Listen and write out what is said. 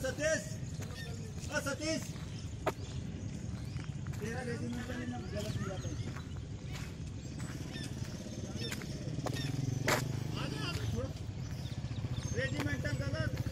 सतीश, सतीश तेरा रेजिमेंट में गलत दिया था। रेजिमेंटल गलत